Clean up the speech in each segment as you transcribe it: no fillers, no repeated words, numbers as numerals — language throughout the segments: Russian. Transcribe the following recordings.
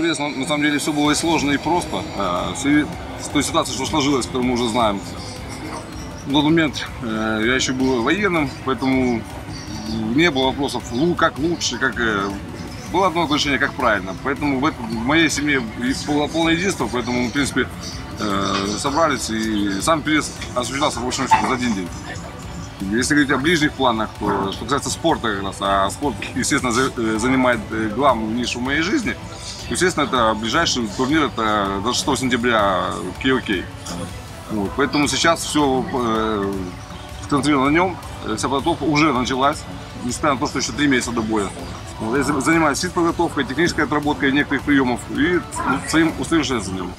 вес, на самом деле все было и сложно, и просто. С той ситуацией, что сложилось, которую мы уже знаем. В тот момент я еще был военным, поэтому не было вопросов, как лучше, как... Было одно отношение, как правильно. Поэтому в моей семье было полное единство, поэтому мы, в принципе, собрались, и сам переезд осуществлялся, в общем, за один день. Если говорить о ближних планах, то, что касается спорта как раз, а спорт, естественно, занимает главную нишу в моей жизни, то, естественно, это ближайший турнир, это 26 сентября в KOK. Вот, поэтому сейчас все сконцентрировано на нем, вся подготовка уже началась, несмотря на то, что еще 3 месяца до боя. Вот, я занимаюсь физподготовкой, технической отработкой некоторых приемов и своим усовершенствованием.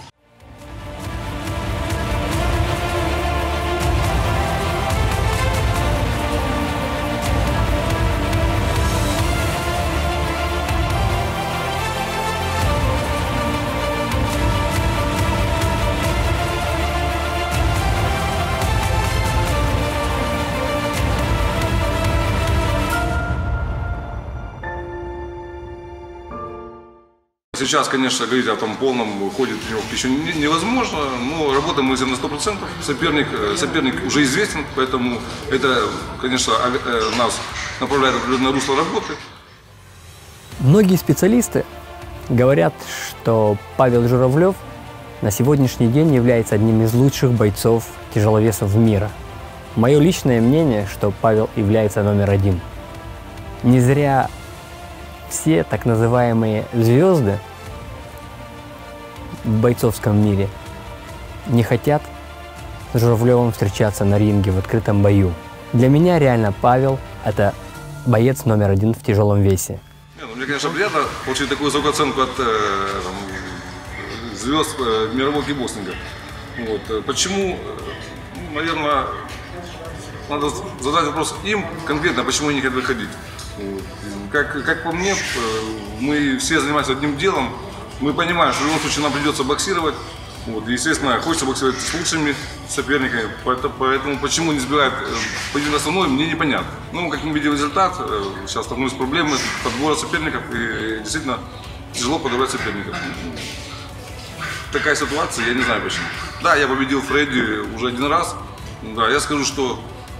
Сейчас, конечно, говорить о том полном ходе тренировки еще невозможно, но работаем мы на 100%. Соперник уже известен, поэтому это, конечно, нас направляет в определенное русло работы. Многие специалисты говорят, что Павел Журавлев на сегодняшний день является одним из лучших бойцов тяжеловесов мира. Мое личное мнение, что Павел является номер 1. Не зря все так называемые звезды в бойцовском мире не хотят с Журавлевым встречаться на ринге в открытом бою. Для меня реально Павел – это боец номер 1 в тяжелом весе. Мне, конечно, приятно получить такую высокую оценку от звезд мирового кикбоксинга. Вот. Почему, наверное, надо задать вопрос им конкретно, почему они не хотят выходить. Вот. Как по мне, мы все занимаемся одним делом, мы понимаем, что в любом случае нам придется боксировать. Вот. Естественно, хочется боксировать с лучшими соперниками, поэтому почему не сбирают поединок основной, мне непонятно. Ну, как мы видим результат, сейчас столкнулись с проблемой подбора соперников, и действительно тяжело подобрать соперников. Такая ситуация, я не знаю почему. Да, я победил Фредди уже 1 раз, да, я скажу, что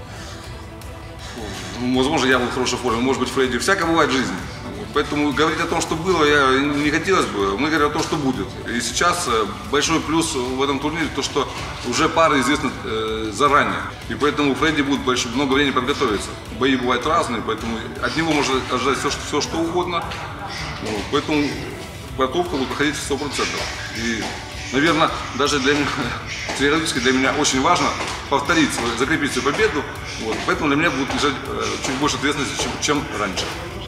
возможно, я был в хорошей форме, может быть, Фредди. Всякое бывает в жизни. Поэтому говорить о том, что было, не хотелось бы. Мы говорим о том, что будет. И сейчас большой плюс в этом турнире, то, что уже пары известны заранее. И поэтому Фредди будет много времени подготовиться. Бои бывают разные, поэтому от него можно ожидать все что угодно. Вот. Поэтому подготовка будет проходить 100%. И, наверное, даже психологически для меня очень важно повторить, закрепить свою победу. Вот. Поэтому для меня будет лежать чуть больше ответственности, чем раньше.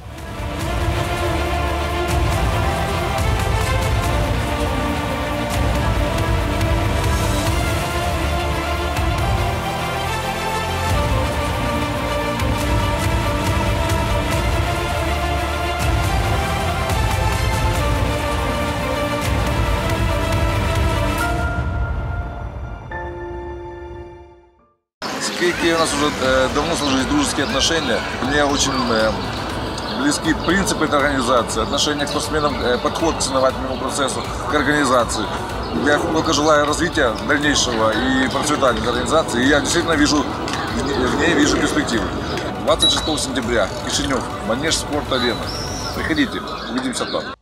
С KOK у нас уже давно сложились дружеские отношения. Мне очень близки принципы этой организации, отношение к спортсменам, подход к соревновательному процессу, к организации. Я только желаю развития дальнейшего и процветания организации. И я действительно в ней вижу перспективы. 26 сентября, Кишинев, Манеж Спорт Арена. Приходите, увидимся там.